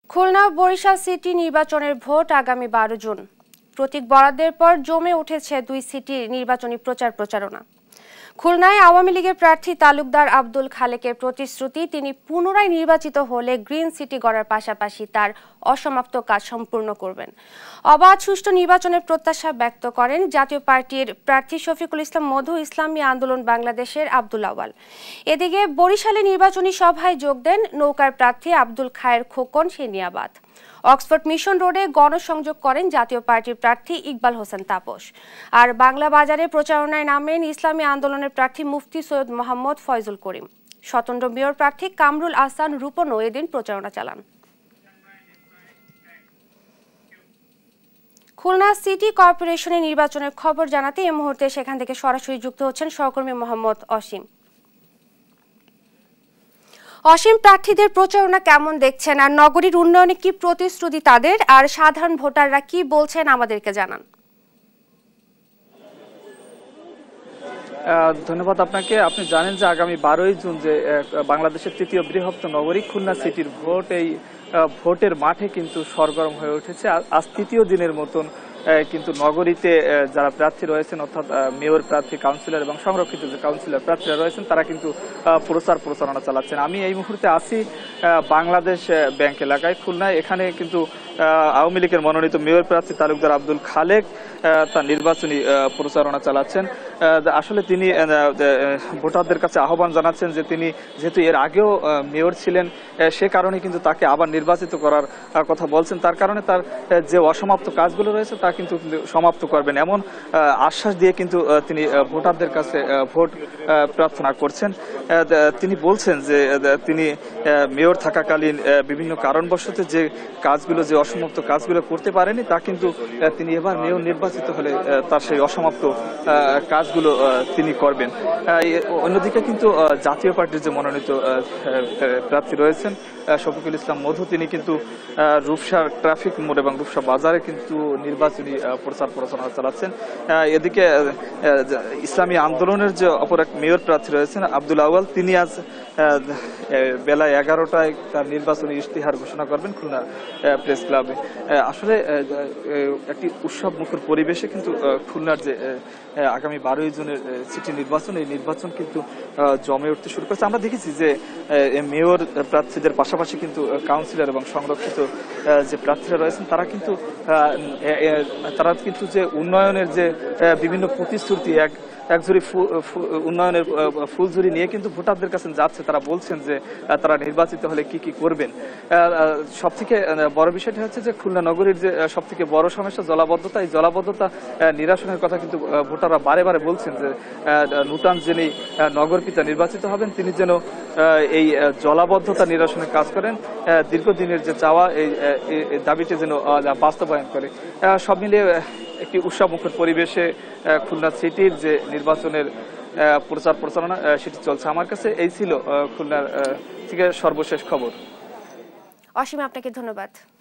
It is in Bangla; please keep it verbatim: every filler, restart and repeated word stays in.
খুলনা বরিশাল সিটি নির্বাচনের ভোট আগামী বারো জুন। প্রতীক বরাদ্দের পর জমে উঠেছে দুই সিটির নির্বাচনী প্রচার প্রচারণা। খুলনায় আওয়ামী লীগের প্রার্থী তালুকদার আব্দুল খালেকের প্রতিশ্রুতি, তিনি পুনরায় নির্বাচিত হলে গ্রিন সিটি গড়ার পাশাপাশি তার অসমাপ্ত কাজ সম্পূর্ণ করবেন। অবাধ সুষ্ঠু নির্বাচনের প্রত্যাশা ব্যক্ত করেন জাতীয় পার্টির প্রার্থী শফিকুল ইসলাম মধু, ইসলামী আন্দোলন বাংলাদেশের আব্দুল আওয়াল। এদিকে বরিশালে নির্বাচনী সভায় যোগ দেন নৌকার প্রার্থী আব্দুল খায়ের খোকন সেনিয়াবাদ। অক্সফোর্ড মিশন রোডে গণসংযোগ করেন জাতীয় পার্টির প্রার্থী ইকবাল হোসেন তাপস। আর বাংলা বাজারে প্রচারণায় নামেন ইসলামী আন্দোলনের প্রার্থী মুফতি সৈয়দ মোহাম্মদ ফয়জুল করিম। স্বতন্ত্র মেয়র প্রার্থী কামরুল আহসান রূপনও এদিন প্রচারণা চালান। খুলনা সিটি কর্পোরেশনের নির্বাচনের খবর জানাতে এই মুহূর্তে সেখান থেকে সরাসরি যুক্ত হচ্ছেন সহকর্মী মোহাম্মদ অসীম। অসীম, প্রার্থীদের প্রচারণা কেমন দেখছেন, আর নগরীর উন্নয়নে কি প্রতিশ্রুতি তাদের, আর সাধারণ ভোটাররা কি বলছেন আমাদেরকে জানান। ধন্যবাদ আপনাকে। আপনি জানেন যে আগামী বারোই জুন যে বাংলাদেশের তৃতীয় বৃহত্তম নগরী খুলনা সিটির ভোট, এই ভোটের মাঠে কিন্তু সরগরম হয়ে উঠেছে। আজ তৃতীয় দিনের মতন কিন্তু নগরীতে যারা প্রার্থী রয়েছেন, অর্থাৎ মেয়র প্রার্থী, কাউন্সিলর এবং সংরক্ষিত যে কাউন্সিলর প্রার্থীরা রয়েছেন, তারা কিন্তু প্রচার প্রচারণা চালাচ্ছেন। আমি এই মুহূর্তে আছি বাংলাদেশ ব্যাংক এলাকায় খুলনায়। এখানে কিন্তু আওয়ামী লীগের মনোনীত মেয়র প্রার্থী তালুকদার আব্দুল খালেক তার নির্বাচনী প্রচারণা চালাচ্ছেন। আসলে তিনি ভোটারদের কাছে আহ্বান জানাচ্ছেন যে তিনি যেহেতু এর আগেও মেয়র ছিলেন, সে কারণে কিন্তু তাকে আবার নির্বাচিত করার কথা বলছেন। তার কারণে তার যে অসমাপ্ত কাজগুলো রয়েছে তা কিন্তু সমাপ্ত করবেন, এমন আশ্বাস দিয়ে কিন্তু তিনি ভোটারদের কাছে ভোট প্রার্থনা করছেন। তিনি বলছেন যে তিনি মেয়র থাকাকালীন বিভিন্ন কারণবশত যে কাজগুলো, যে অসমাপ্ত কাজগুলো করতে পারেনি, তা কিন্তু তিনি এবার মেয়র নির্বাচিত হলে তার সেই অসমাপ্ত কাজগুলো তিনি করবেন। অন্যদিকে কিন্তু জাতীয় পার্টির যে মনোনীত প্রার্থী রয়েছেন শফিকুল ইসলাম মধু, তিনি কিন্তু রূপসা ট্রাফিক মোড় এবং রূপসা বাজারে কিন্তু নির্বাচনী প্রচার প্রচারণা চালাচ্ছেন। এদিকে ইসলামী আন্দোলনের যে অপর এক মেয়র প্রার্থী রয়েছেন আব্দুল আওয়াল, তিনি আজ বেলা এগারোটায় তার নির্বাচনী ইশতেহার ঘোষণা করবেন খুলনা প্রেস ক্লাবে। আসলে একটি উৎসব মুখর পরিবেশে কিন্তু খুলনার যে আগামী বারোই জুনের সিটি নির্বাচন, এই নির্বাচন কিন্তু জমে উঠতে শুরু করেছে। আমরা দেখেছি যে মেয়র প্রার্থীদের পাশাপাশি কিন্তু কাউন্সিলর এবং সংরক্ষিত যে প্রার্থীরা রয়েছেন, তারা কিন্তু তারা কিন্তু যে উন্নয়নের যে বিভিন্ন প্রতিশ্রুতি, এক একঝুড়ি উন্নয়নের ফুলঝুরি নিয়ে কিন্তু ভোটারদের কাছে যাচ্ছে। তারা বলছেন যে তারা নির্বাচিত হলে কি কি করবেন। সব থেকে বড় বিষয়টি হচ্ছে যে খুলনা নগরীর যে সব থেকে বড় সমস্যা জলাবদ্ধতা, এই জলাবদ্ধতা নিরসনের কথা কিন্তু ভোটাররা বারে বারে বলছেন যে নূতন যিনি নগরপিতা নির্বাচিত হবেন, তিনি যেন এই জলাবদ্ধতা নিরসনের কাজ করেন, দীর্ঘদিনের যে চাওয়া এই দাবিটি যেন বাস্তবায়ন করে। সব মিলিয়ে একটি উৎসবমুখর পরিবেশে খুলনা সিটির যে নির্বাচনের প্রচার প্রচারণা সেটি চলছে। আমার কাছে এই ছিল খুলনার থেকে সর্বশেষ খবর। অসীম, আপনাকে ধন্যবাদ।